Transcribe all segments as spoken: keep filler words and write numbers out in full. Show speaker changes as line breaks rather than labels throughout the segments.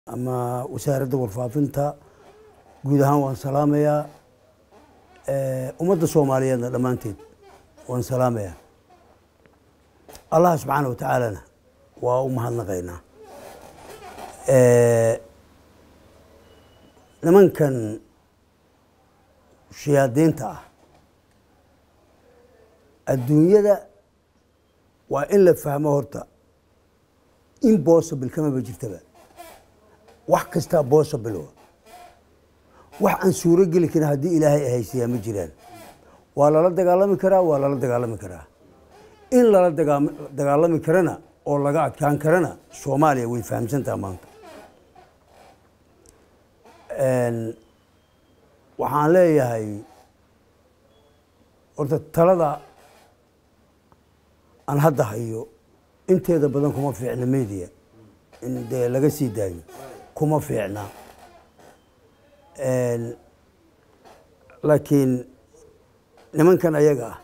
أما وسارة والفافنتا جودها وان سلامية أمد الصومالية لما أنتي وان سلامية الله سبحانه وتعالى وأمها نغينا لمن كان شيادين تا الدنيا ده وإلا فهمه هرتا impossible كما بجرتبه wax kasta possible wax aan suuro gali karin hadii ilaahay haysiya ma jiraan waa la dagaalami karaa waa la dagaalami karaa in la dagaalami karana oo laga adkaan karana Soomaaliya way fahamsantaa maanta een waxaan leeyahay horta talada aan hadda hayo inteeda badan kuma fiicna media in de laga sii daayo kuma fiicna een laakiin nimankan ayaga ah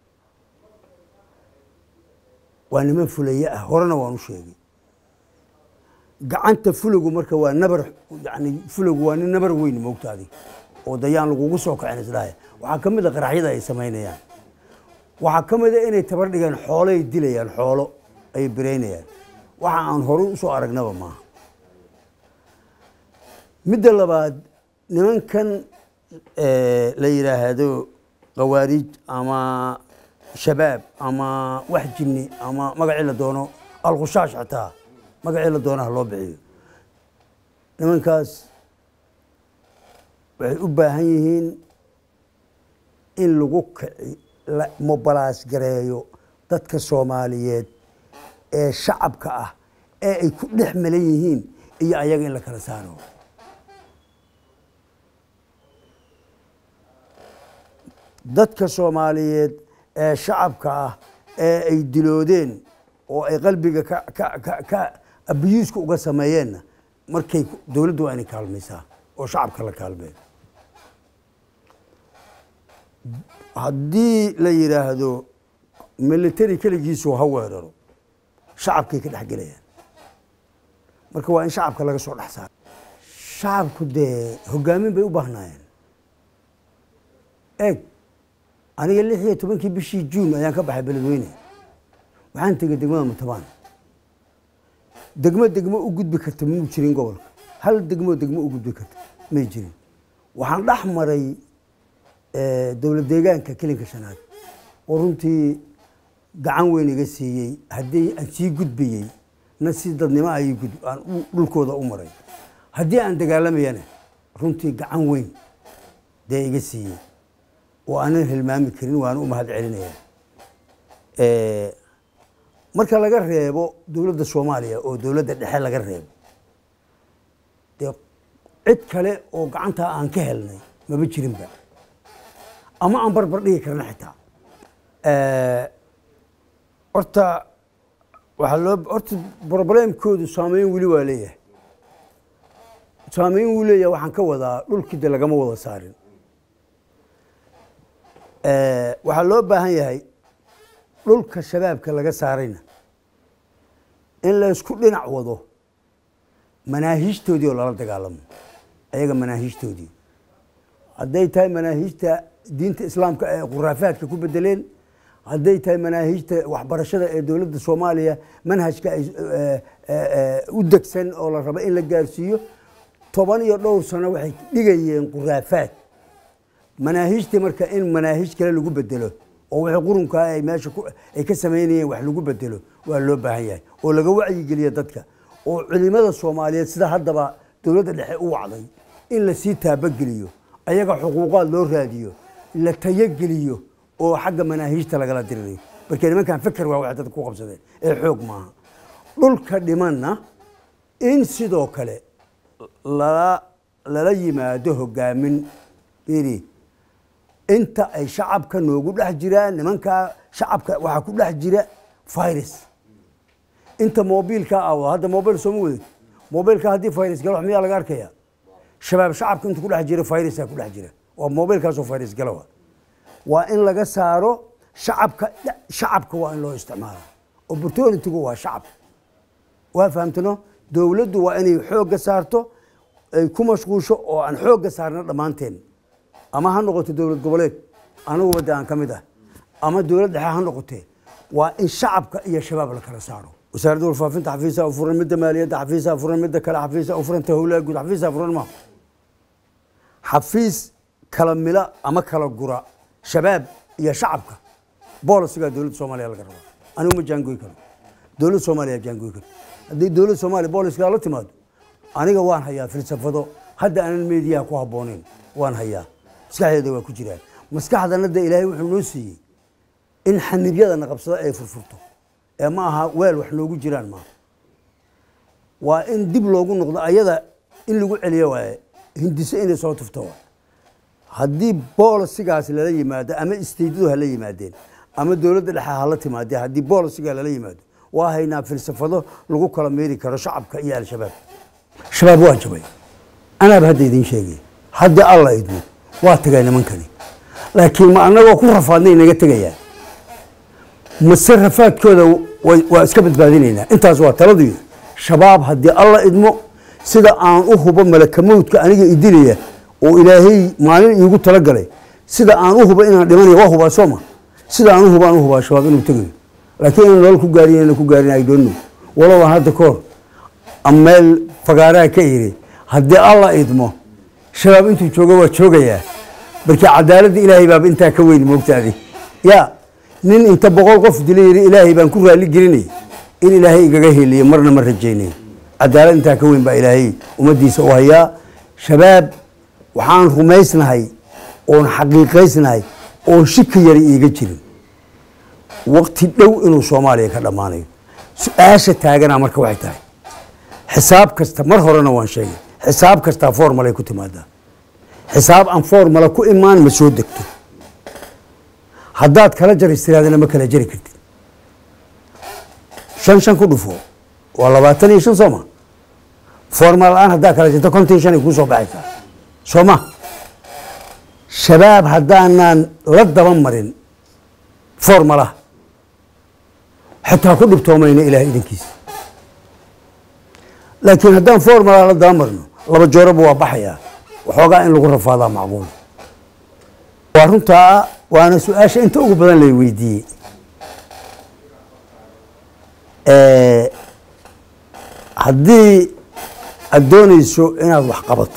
waa niman fulaya ah horena waan u sheegay gacanta fulugu marka waa nabar yani fulugu waa nabar weyn moogtaadi oo dayaan lagu soo kacay islaahay waxa kamid ah qaraxyada ay sameynayaan waxa kamid ah inay tabar dhigaan xoolo ay dilayaan xoolo ay bireynayaan waxa aan hore u soo aragnaba ma mid labaad nimankan ee la yiraahdo qawaarij ama shabaab ama wax jinni ama magaci la doono alqushash xataa magaci la doono loo bixiyo nimankaas waxay u baahan yihiin in lagu mobilize gareeyo dadka Soomaaliyeed ee shacabka ah ee ay ku dhex malan yihiin iyo ayaga in la kala saaro dadka Soomaaliyeed ee shacabka ah ee ay diloodeen oo ay qalbiga ka ka ka abuse uga sameeyeen markay dawladdu ay kaalmaysaa oo shacabka la kaalmeeyo haddii la yiraahdo military kaligiisu ha weeraro shacabkay ka dhex galayaan marka waa in shacabka laga soo dhex saaro shacabku de hogaamin bay u baahnayeen eeg aniga lix iyo tobankii bishii June ayaan ka baxay beledweyne waxaan tagay degmada Mutabaan degmo degmo u gudbi karta ma jirin gobolka hal degmo degmo u gudbi karta ma jirin waxaan dhax maray ee dawlad deegaanka kilinka shanaad oo runtii gacan weyn iga siiyay hadii aan sii gudbiyay nasi dadnimo ay gud aan dhulkooda u maray hadii aan dagaalamayana runtii gacan weyn de iga siiyay oo aan hilmaami karin waan u mahad celinayaa ee marka laga reebo dawladda Soomaaliya oo dawladda dhexe laga reebo de cid kale oo gacanta aan ka helnay ma jirin ba ama aan barbar dhigi karna xitaa ee horta waxa loo horta problemkoodu saameyn wali waa leeyahay saameyn wali leeyahay waxaan ka wadaa dhulkii lagama wada saarin ee waxa loo baahan yahay dhulka shabaabka laga saarayna in la isku dhinac wado manaahijtoodii oo la dagaalamo ayaga manaahijtoodii haday tahay manaahijta diinta islaamka ee quraafaadka ku bedeleen haday tahay manaahijta waxbarashada ee dawladda Soomaaliya manhajka ay u degsan oo la rabo in la gaarsiiyo toban iyo dhowr sano waxay dhigayeen quraafaad manaahijta marka in manaahij kale lagu bedelo oo wixii qurunka ay meesha ay ka sameeyeen wax lagu bedelo waa loo baahan yahay oo laga wacyi geliyo dadka oo culimada Soomaaliyeed sida haddaba dawladda dhexe u wacday in la sii taabageliyo ayaga xuquuqaad loo raadiyo la tayageliyo oo xagga manaahijta laga la diriyo markii nimankan fikir waa wax dad ku qabsadeen ee xoog maaha dhulka dhimanna in sidoo kale la la yimaado hogaamin biri inta ay shacabka noogu dhex jiraan nimanka shacabka waxa ku dhex jira virus inta mobilka ah hadda mobil soo muuqdo mobilka hadii virus galo wax miyaa laga arkaya shabaab shacabka inta ku dhex jira virus ku dhex jira oo mobilkaas oo virus galo waa in laga saaro shacabka shacabka waa in loo isticmaalo opportunity waa shacab waa fahamtano dowladdu waa inay xoogga saarto ay ku mashquusho oo aan xoogga saarno dhammaanteen ama ha noqoto dowlad goboleed anaguba de aan ka mid ah ama dowlad dhexe ha noqotee waa in shacabka iyo shabaab la kala saaro wasaaradda warfaafinta xafiisaha u furan midda maaliyadda xafiisaha furan midda kale xafiisaha u furanta howlaha guud xafiisaha furan maaha xafiis kala mila ama kala gura shabaab iyo shacabka boolisigaa dowladda soomaaliya laga rabaa anigu ma jaangoy karo dowladda soomaaliya jaangoy karo haddii dowladda soomaaliya booliska la timaado aniga waan hayaa falsafado hadda aanan meediyaha ku habboonayn waan hayaa maskaxdeeda waa ku jiraan maskaxdana de ilaahay wuxuu noo siiyey in xanibyadana qabsada ay furfurto ee ma aha weel wax noogu jiraan maaha waa in dib loogu noqdo ayada in lagu celiyo waaye hindise inay soo tufto waa haddii boolisigaas lala yimaado ama isteydyadu hala yimaadeen ama dowladda dhexe hala timaadee haddii boolisigaa lala yimaado waa haynaa falsafado lagu kala meeri karo shacabka iyo al-shabaab shabaab waa jabay anaaba hadda idiin sheegay haddii alla idmo waa tagay nimankani laakiin ma annagoo ku rafaadnay naga tegayaa mase rafaadkooda waa iska badbaadinaynaa intaas waa taladii shabaab haddii alla idmo sida aan u hubo malaka mawdka aniga idilaya oo ilaahay maalin iigu talagalay sida aan u hubo inaan dhimanayo waa hubaa sooma sida aan u hubo aan u hubaa shabaab inuu tegayo laakiin inaan nolol ku gaarin inaan ku gaarin I don't know walow aan hadda ka hor ameel fagaaraha ka iri haddii alla idmo shabaab intuu joogo waa joogayaa barkii cadaaladda ilaahay baaba intaa ka weyn moogtaadi yaa nin inta boqol qof dilay yiri ilaahay baan ku raali gelinay in ilaahay igaga heliyo marna ma rajaynay cadaalad intaa ka weyn baa ilaahay ummadiisa u hayaa shabaab waxaan rumaysnahay oon xaqiiqaysnahay oon shiki yari iiga jirin waqti dhow inuu soomaaliya ka dhammaanayo su-aasha taaganaa marka waxay tahay xisaab kasta mar horena waan sheegay xisaab kastaa formalay ku timaadaa xisaab aan formala ku imaan ma soo degto haddaad kala jar istiraadana ma kala jari kartid shan shan ku dhufo waa labaatan iyo shan sooma formal la-aan haddaa kala jirto konton shan ay kuu soo baxaysaa sooma shabaab haddaanaan la daba marin formalaha xitaa ku dhibtoomayna ilaah idankiisa laakiin haddaan formalaha la daba marno laba jooraba waa baxayaa waxoogaa in lagu rafaadaa macquul waa runtaa waana su-aasha inta ugu badan lay weydiiyey haddii aad doonayso inaad wax qabato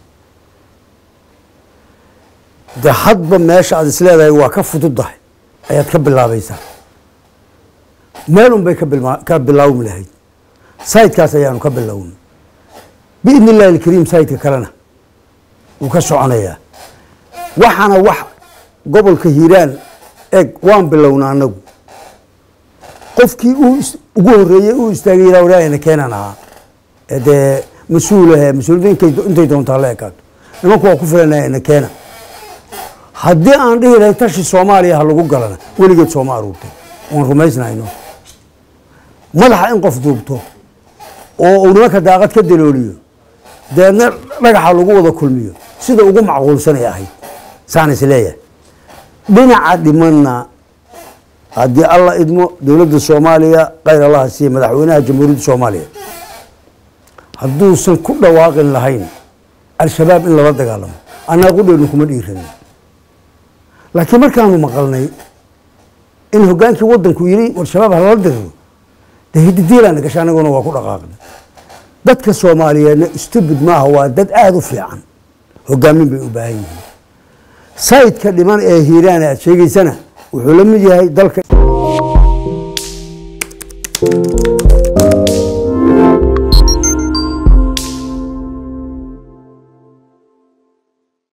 de hadba meesha aad isleedahay waa ka fududdahay ayaad ka bilaabaysaa meel un bay ka bilaawmi lahayd sayidkaas ayaanu ka bilownay biidni illahi alkariim sayidka kalena wuu ka soconayaa waxaana wax gobolka hiiraan eg waan bilownaa anagu qofkii ugu horeeyey uu istaagay ilaa walaahayna keenan ahaa dee mas-uulahe mas-uuliyadda intay doontaa la ekaato nimanku waa ku filanayana keena haddii aan dhihi lahay tashi soomaaliya ha lagu galana weligeed sooma aruurtay waan rumaysnayno madaxa in qof duubto oo uu nimanka daaqad ka dalooliyo deedna dhagaxa lagu wada kulmiyo sida ugu macquulsanay ahayd saan is leeyahay dhinaca dhimanna haddii alla idmo dowladda soomaaliya khayr allaha siiye madaxweynaha jamhuuriyadda soomaaliya hadduusan ku dhawaaqin lahayn al-shabaab in lala dagaalamo annaga qudheenu kuma dhiiranin laakiin markaanu maqalnay in hoggaankii waddanku yidhi war shabaab halala diriro dee hididiilaana gasha annaguna waa ku dhaqaaqnay dadka soomaaliyeedna stubid maaha waa dad aada u fiican hoggaamin bay u baahan yihiin sayidka dhiman ee hiiraana aad sheegaysana wuxuu la mid yahay dalka